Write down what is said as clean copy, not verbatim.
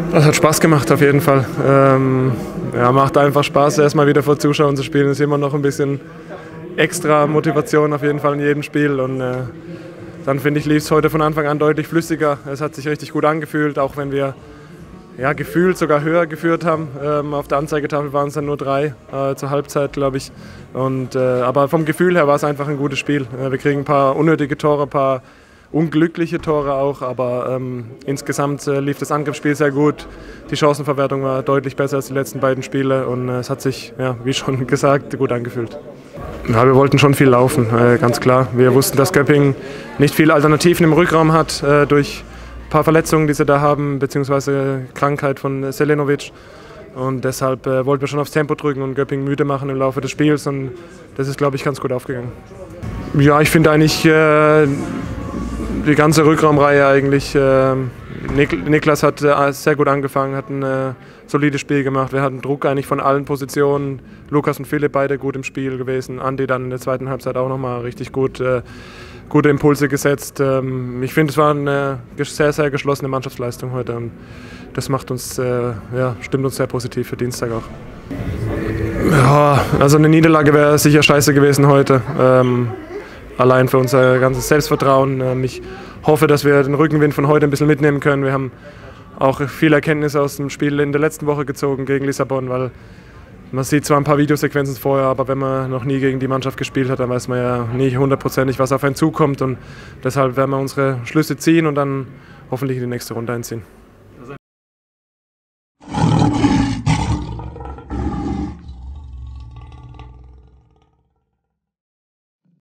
Das hat Spaß gemacht auf jeden Fall. Ja, macht einfach Spaß, erstmal wieder vor Zuschauern zu spielen. Ist immer noch ein bisschen extra Motivation auf jeden Fall in jedem Spiel. Und dann finde ich, lief es heute von Anfang an deutlich flüssiger. Es hat sich richtig gut angefühlt, auch wenn wir ja, gefühlt sogar höher geführt haben. Auf der Anzeigetafel waren es dann nur 3 zur Halbzeit, glaube ich. Aber vom Gefühl her war es einfach ein gutes Spiel. Wir kriegen ein paar unnötige Tore, ein paar unglückliche Tore auch, aber insgesamt lief das Angriffsspiel sehr gut. Die Chancenverwertung war deutlich besser als die letzten beiden Spiele und es hat sich, ja, wie schon gesagt, gut angefühlt. Ja, wir wollten schon viel laufen, ganz klar. Wir wussten, dass Göppingen nicht viele Alternativen im Rückraum hat, durch ein paar Verletzungen, die sie da haben, beziehungsweise Krankheit von Selenovic. Und deshalb wollten wir schon aufs Tempo drücken und Göppingen müde machen im Laufe des Spiels und das ist, glaube ich, ganz gut aufgegangen. Ja, ich finde eigentlich die ganze Rückraumreihe eigentlich. Niklas hat sehr gut angefangen, hat ein solides Spiel gemacht. Wir hatten Druck eigentlich von allen Positionen. Lukas und Philipp beide gut im Spiel gewesen. Andi dann in der zweiten Halbzeit auch nochmal richtig gute Impulse gesetzt. Ich finde, es war eine sehr, sehr geschlossene Mannschaftsleistung heute und das macht uns, stimmt uns sehr positiv für Dienstag auch. Ja, also eine Niederlage wäre sicher scheiße gewesen heute. Allein für unser ganzes Selbstvertrauen. Ich hoffe, dass wir den Rückenwind von heute ein bisschen mitnehmen können. Wir haben auch viele Erkenntnisse aus dem Spiel in der letzten Woche gezogen gegen Lissabon, weil man sieht zwar ein paar Videosequenzen vorher, aber wenn man noch nie gegen die Mannschaft gespielt hat, dann weiß man ja nie hundertprozentig, was auf einen zukommt. Und deshalb werden wir unsere Schlüsse ziehen und dann hoffentlich in die nächste Runde einziehen.